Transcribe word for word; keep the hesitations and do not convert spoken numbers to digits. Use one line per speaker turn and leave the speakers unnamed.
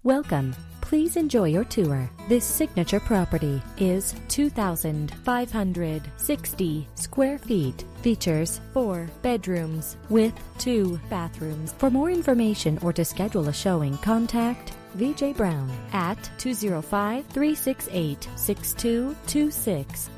Welcome. Please enjoy your tour. This signature property is two thousand five hundred sixty square feet. Features four bedrooms with two bathrooms. For more information or to schedule a showing, contact V J Brown at two oh five, three six eight, six two two six.